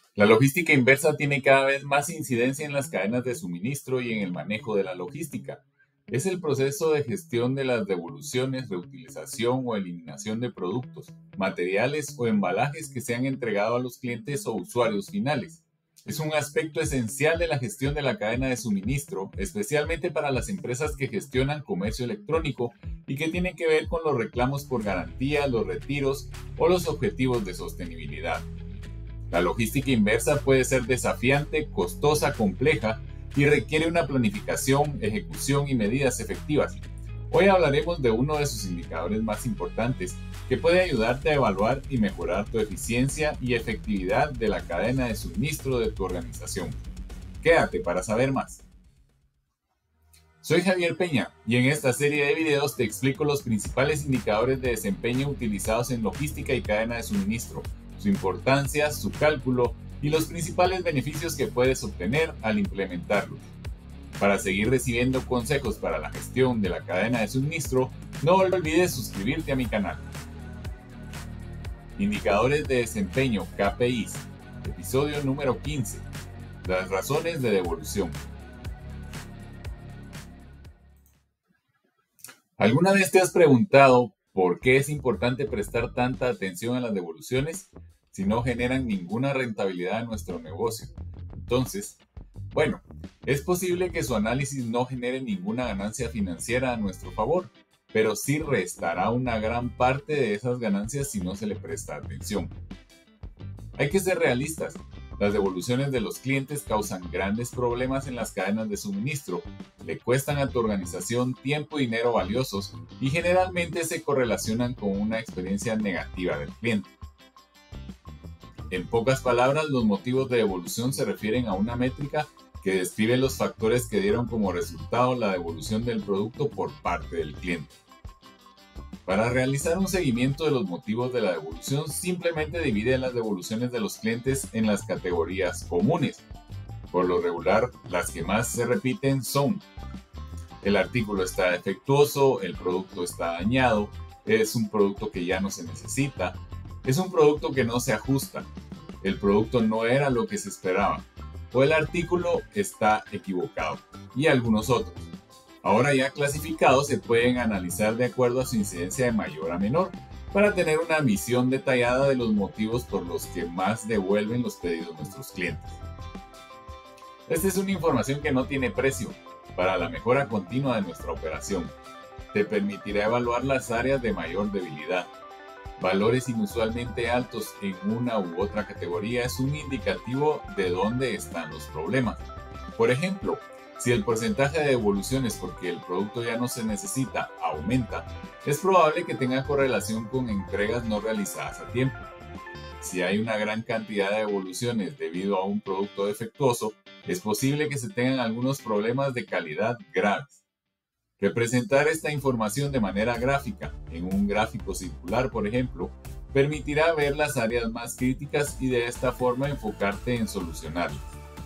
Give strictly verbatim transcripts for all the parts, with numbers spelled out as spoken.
La logística inversa tiene cada vez más incidencia en las cadenas de suministro y en el manejo de la logística. Es el proceso de gestión de las devoluciones, reutilización o eliminación de productos, materiales o embalajes que se han entregado a los clientes o usuarios finales. Es un aspecto esencial de la gestión de la cadena de suministro, especialmente para las empresas que gestionan comercio electrónico y que tienen que ver con los reclamos por garantía, los retiros o los objetivos de sostenibilidad. La logística inversa puede ser desafiante, costosa, compleja y requiere una planificación, ejecución y medidas efectivas. Hoy hablaremos de uno de sus indicadores más importantes que puede ayudarte a evaluar y mejorar tu eficiencia y efectividad de la cadena de suministro de tu organización. Quédate para saber más. Soy Javier Peña y en esta serie de videos te explico los principales indicadores de desempeño utilizados en logística y cadena de suministro, su importancia, su cálculo y los principales beneficios que puedes obtener al implementarlos. Para seguir recibiendo consejos para la gestión de la cadena de suministro, no olvides suscribirte a mi canal. Indicadores de desempeño K P Is, episodio número quince. Las razones de devolución. ¿Alguna vez te has preguntado por qué es importante prestar tanta atención a las devoluciones si no generan ninguna rentabilidad en nuestro negocio? Entonces, bueno, es posible que su análisis no genere ninguna ganancia financiera a nuestro favor, pero sí restará una gran parte de esas ganancias si no se le presta atención. Hay que ser realistas. Las devoluciones de los clientes causan grandes problemas en las cadenas de suministro, le cuestan a tu organización tiempo y dinero valiosos y generalmente se correlacionan con una experiencia negativa del cliente. En pocas palabras, los motivos de devolución se refieren a una métrica que describe los factores que dieron como resultado la devolución del producto por parte del cliente. Para realizar un seguimiento de los motivos de la devolución, simplemente divide las devoluciones de los clientes en las categorías comunes. Por lo regular, las que más se repiten son: el artículo está defectuoso, el producto está dañado, es un producto que ya no se necesita, es un producto que no se ajusta, el producto no era lo que se esperaba, o el artículo está equivocado, y algunos otros. Ahora ya clasificados se pueden analizar de acuerdo a su incidencia de mayor a menor, para tener una visión detallada de los motivos por los que más devuelven los pedidos de nuestros clientes. Esta es una información que no tiene precio para la mejora continua de nuestra operación. Te permitirá evaluar las áreas de mayor debilidad. Valores inusualmente altos en una u otra categoría es un indicativo de dónde están los problemas. Por ejemplo, si el porcentaje de devoluciones porque el producto ya no se necesita aumenta, es probable que tenga correlación con entregas no realizadas a tiempo. Si hay una gran cantidad de devoluciones debido a un producto defectuoso, es posible que se tengan algunos problemas de calidad graves. Representar esta información de manera gráfica, en un gráfico circular por ejemplo, permitirá ver las áreas más críticas y de esta forma enfocarte en solucionarlas.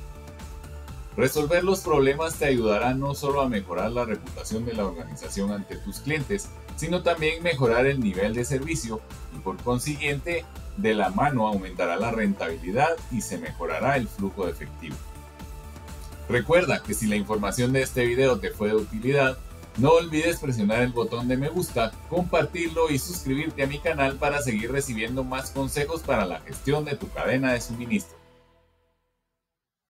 Resolver los problemas te ayudará no solo a mejorar la reputación de la organización ante tus clientes, sino también mejorar el nivel de servicio y por consiguiente, de la mano aumentará la rentabilidad y se mejorará el flujo de efectivo. Recuerda que si la información de este video te fue de utilidad, no olvides presionar el botón de me gusta, compartirlo y suscribirte a mi canal para seguir recibiendo más consejos para la gestión de tu cadena de suministro.